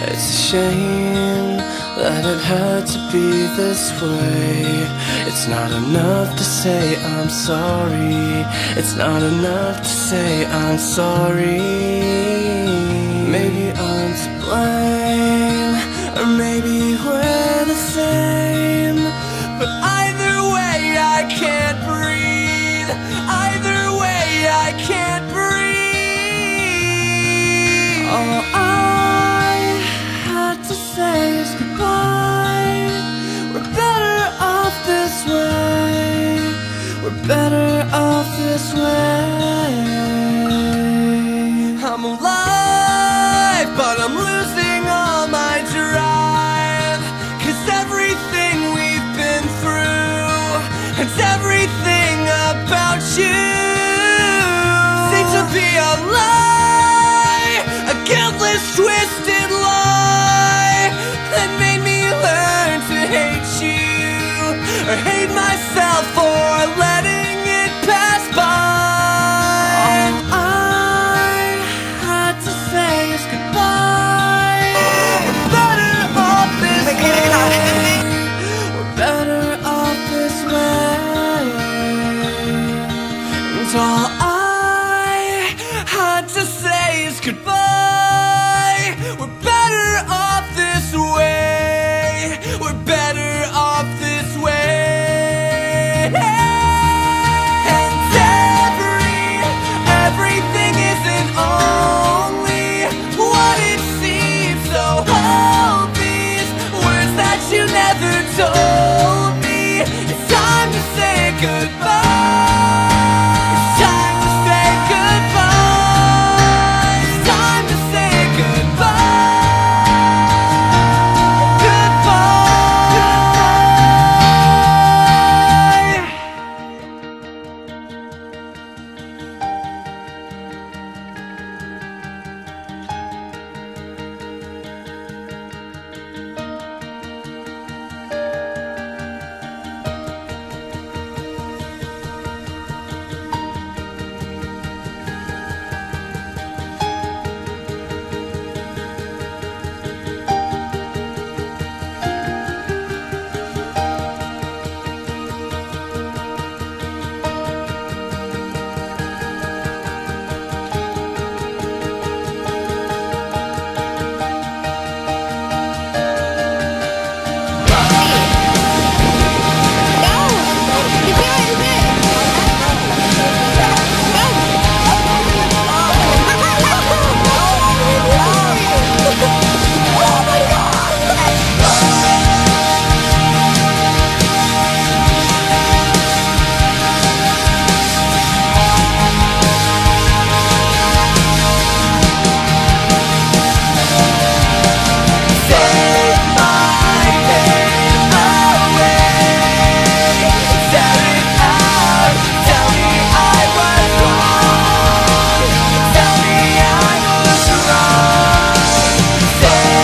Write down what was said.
It's a shame that it had to be this way. It's not enough to say I'm sorry. It's not enough to say I'm sorry. Maybe I'm to blame, or maybe we're the same. But either way I can't breathe. Either way I can't breathe. All I had to say is goodbye. We're better off this way. We're better off this way. I'm alive, but I'm losing all my drive. 'Cause everything we've been through, and everything about you, seems to be a lie, a guiltless, twisted lie that made me learn to hate you, or hate myself for letting it pass by. All I had to say is goodbye. We're better off this way. We're better off this way. And all I had to say is goodbye. We're better off this way. We're better off this way. And everything isn't only what it seems. So hold these words that you never told me. It's time to say goodbye. It's time to say goodbye. It's time to say goodbye. Goodbye. Say